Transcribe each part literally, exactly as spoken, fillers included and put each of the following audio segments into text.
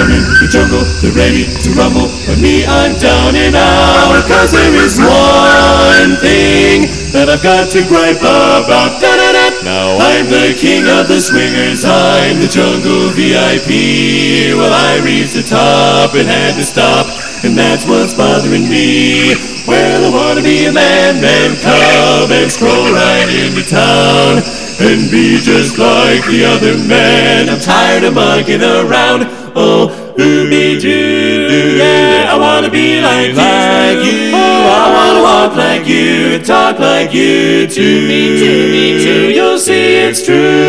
in the jungle, they're ready to rumble, but me, I'm down and out. Cause there is one thing that I've got to gripe about. Da-da-da. Now I'm the king of the swingers, I'm the jungle V I P. Well, I reached the top and had to stop, and that's what's bothering me. Well, I wanna be a man, then come and stroll right into town and be just like the other men. I'm tired of mucking around. Oh, ooby-doo, yeah, I wanna be like, like you. Oh, I wanna walk like you and talk like you too. Me too, me too. You'll see it's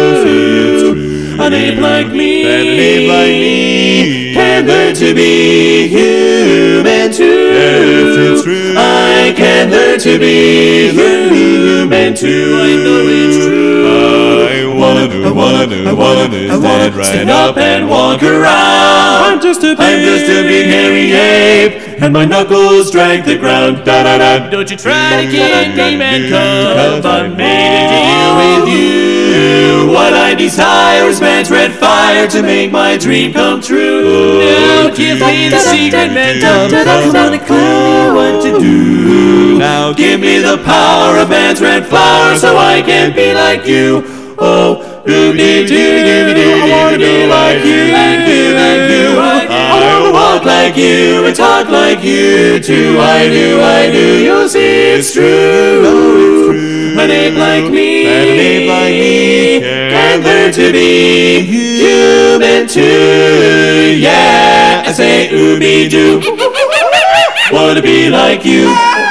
true. An ape like me, an ape like me can learn to be human too. Yes, it's true. I can learn to be human too. I know it's true. I wanna, I wanna, I wanna, I wanna stand up and walk around. I'm just a big, I'm just a big hairy ape, and my knuckles drag the ground. Da da da. Don't you try to get me, man, cause I'm made to deal with you. What I desire is man's red fire to make my dream come true. Now give me the secret, man, cause I'm a clue what to do. Now give me the power of man's red flower so I can be like you. Oh, doo-dee-doo-doo-doo-doo, I wanna be like you, be like you. I wanna walk like you and talk like you too. I do, I do, you'll see it's true. An ape like me, an ape like me can learn to be human too. Yeah, I say ooby-doo. Wanna be like you,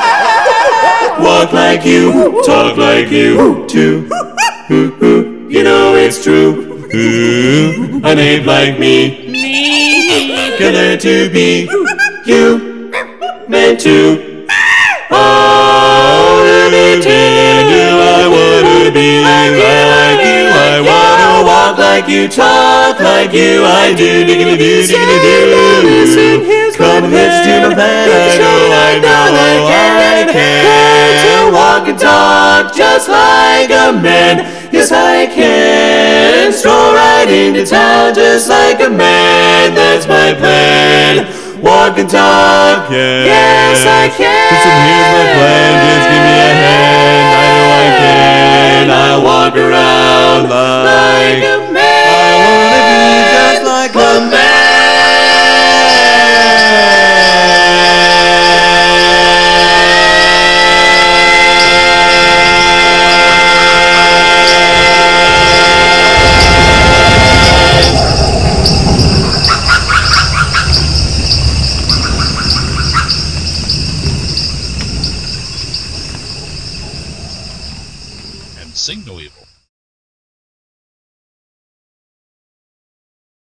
walk like you, talk like you too. Ooh, ooh, you know it's true. Ooh, an ape like me, me can learn to be you, meant to. Oh, me too. I wanna be like you. I wanna walk like you, talk like you. I do, diggity do, diggity do. Come and let's do my plan. I know, I know, I can. To walk and talk just like a man. Yes, I can stroll right into town just like a man. That's my plan. Walk and talk. Yeah. Yes, I can. Listen, here's my plan. Just give me a hand. I know I can. I'll walk around like a man. I wanna be just like a man. Sing no evil.